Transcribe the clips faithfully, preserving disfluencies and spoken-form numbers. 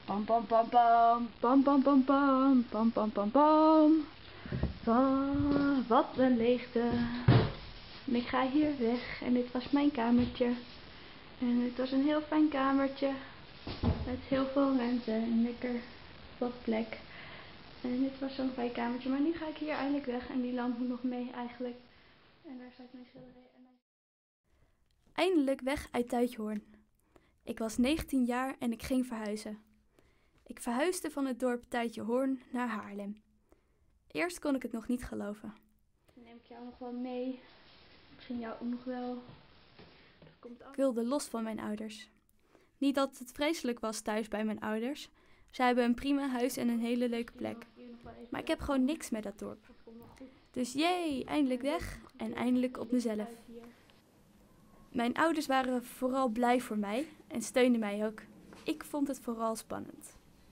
Pam pam pam pam, pam pam pam pam, pam pam pam pam. Oh, wat een leegte. En ik ga hier weg en dit was mijn kamertje. En het was een heel fijn kamertje. Met heel veel ruimte en lekker wat plek. En dit was zo'n fijn kamertje. Maar nu ga ik hier eindelijk weg en die lamp moet nog mee eigenlijk. En daar staat mijn schilderij en mijn... Eindelijk weg uit Tuitjehoorn. Ik was negentien jaar en ik ging verhuizen. Ik verhuisde van het dorp Tuitjehoorn naar Haarlem. Eerst kon ik het nog niet geloven. Dan neem ik jou nog wel mee. Misschien jou ook nog wel. Dat komt af. Ik wilde los van mijn ouders. Niet dat het vreselijk was thuis bij mijn ouders. Zij hebben een prima huis en een hele leuke plek. Maar ik heb gewoon niks met dat dorp. Dus jee, eindelijk weg en eindelijk op mezelf. Mijn ouders waren vooral blij voor mij en steunden mij ook. Ik vond het vooral spannend.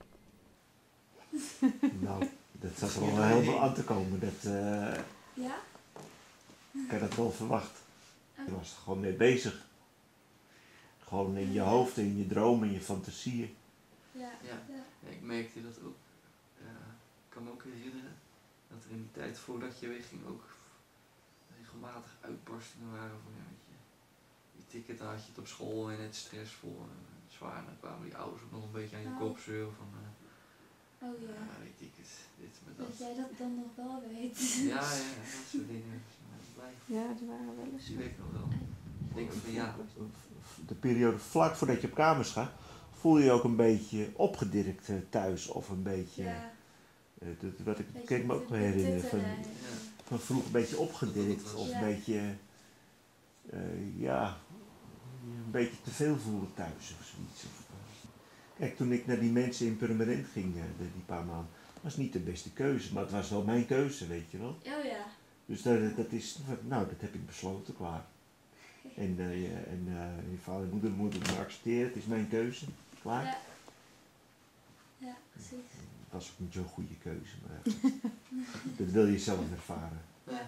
Nou, dat zat er al helemaal aan te komen. Dat, uh, Ja? ik had dat wel verwacht. Je was er gewoon mee bezig. Gewoon in je hoofd, in je dromen, in je fantasieën. Ja, ja. Ja, ik merkte dat ook. Uh, ik kan me ook herinneren dat er in die tijd voordat je wegging ook regelmatig uitbarstingen waren van ja, weet je, die ticket had je het op school en het stressvol en zwaar. En dan kwamen die ouders ook nog een beetje aan je oh. kop zeuren van uh, oh ja. Uh, weet ik het, dit met dat. Dat jij dat dan nog wel weet. Ja, ja, dat soort dingen. Ja, er waren wel eens. Die weet ik nog wel. Ik denk van ja. De periode vlak voordat je op kamers gaat, voel je je ook een beetje opgedirkt thuis of een beetje, ja. uh, dat, wat ik kan ik me ook wel herinneren, van, ja. van vroeg een beetje opgedirkt of ja. een beetje, uh, ja, een beetje te veel voelen thuis of zoiets. Of, uh. Kijk, toen ik naar die mensen in Purmerend ging, uh, die paar maanden, was niet de beste keuze, maar het was wel mijn keuze, weet je wel. Oh ja. Dus dat, dat is, nou, dat heb ik besloten, klaar. En, uh, je, en uh, je vader en moeder moeten het maar accepteren, het is mijn keuze, klaar. Ja, ja precies. Het was ook niet zo'n goede keuze, maar dat wil je zelf ervaren. Ja.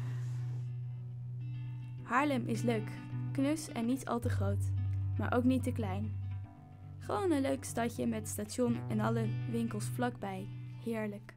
Haarlem is leuk, knus en niet al te groot, maar ook niet te klein. Gewoon een leuk stadje met station en alle winkels vlakbij. Heerlijk.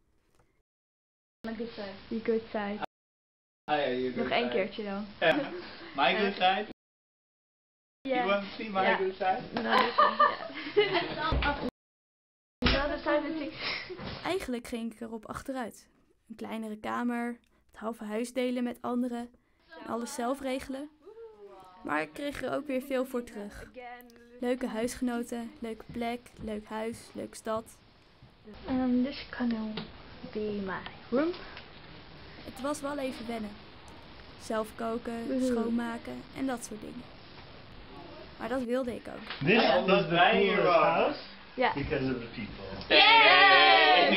My good side. The good side. Ah, yeah, your good Nog één side. keertje dan. Yeah. My good side? Yeah. You want to see my yeah. good side? No, this one, yeah. The other side is Eigenlijk ging ik erop achteruit. Een kleinere kamer, het halve huis delen met anderen en alles zelf regelen. Maar ik kreeg er ook weer veel voor terug. Leuke huisgenoten, leuke plek, leuk huis, leuke stad. Um, this can be my room. Het was wel even wennen. Zelf koken, schoonmaken en dat soort dingen. Maar dat wilde ik ook. This is the coolest house Yeah. because of the people. Yay!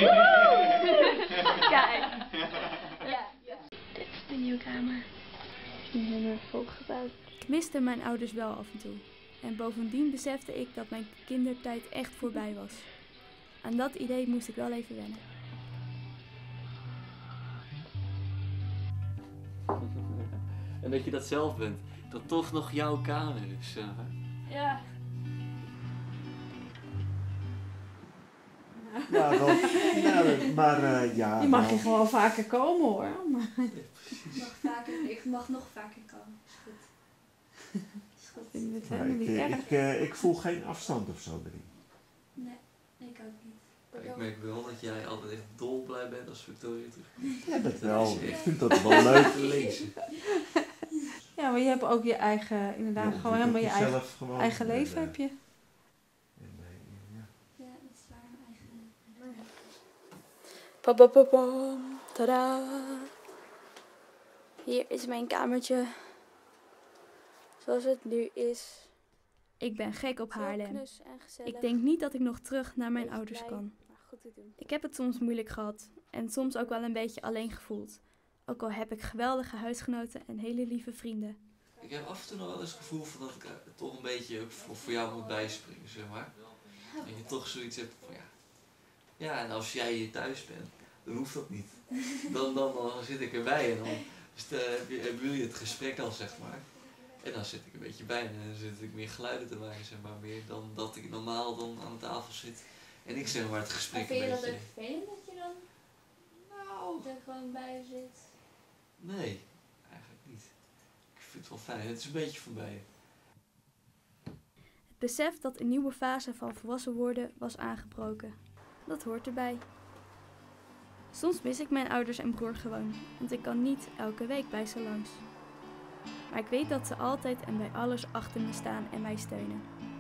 Kijk. Ja. Dit is de nieuwe kamer. Nu hebben we volgebouwd. Ik miste mijn ouders wel af en toe. En bovendien besefte ik dat mijn kindertijd echt voorbij was. Aan dat idee moest ik wel even wennen. En dat je dat zelf bent. Dat toch nog jouw kamer is. Uh. Ja. Ja, wel, nou, maar uh, ja. Je mag nou, hier gewoon vaker komen hoor. Maar... Ik mag, vaker, ik mag nog vaker komen. Is goed. Is goed. Ik vind het ja, helemaal ik, niet uh, erg. ik, uh, ik voel geen afstand of zo erin. Nee, ik ook niet. Ik merk wel dat jij altijd echt dolblij bent als Victoria terugkomt. Ja, dat wel. Ik vind dat wel leuk te lezen. Ja, maar je hebt ook je eigen, inderdaad, Ja, gewoon helemaal je eigen, gewoon, eigen leven en, heb je. En, uh, ja. Ja, dat is waar. Mijn eigen. Papapapam, tada! Hier is mijn kamertje. Zoals het nu is. Ik ben gek op Haarlem. Ik denk niet dat ik nog terug naar mijn ouders kan. Ik heb het soms moeilijk gehad en soms ook wel een beetje alleen gevoeld. Ook al heb ik geweldige huisgenoten en hele lieve vrienden. Ik heb af en toe nog wel eens het gevoel van dat ik uh, toch een beetje ook voor, voor jou moet bijspringen, zeg maar. Dat je toch zoiets hebt van ja. Ja, en als jij hier thuis bent, dan hoeft dat niet. Dan, dan, dan zit ik erbij en dan dus, uh, hebben jullie het gesprek al, zeg maar. En dan zit ik een beetje bij en dan zit ik meer geluiden te maken, zeg maar, meer dan dat ik normaal dan aan tafel zit. En ik zeg maar het gesprek Maar vind je een dat beetje... ook vervelend dat je dan Nou, er gewoon bij zit? nee, eigenlijk niet. Ik vind het wel fijn, het is een beetje van beide. Het besef dat een nieuwe fase van volwassen worden was aangebroken. Dat hoort erbij. Soms mis ik mijn ouders en broer gewoon, want ik kan niet elke week bij ze langs. Maar ik weet dat ze altijd en bij alles achter me staan en mij steunen.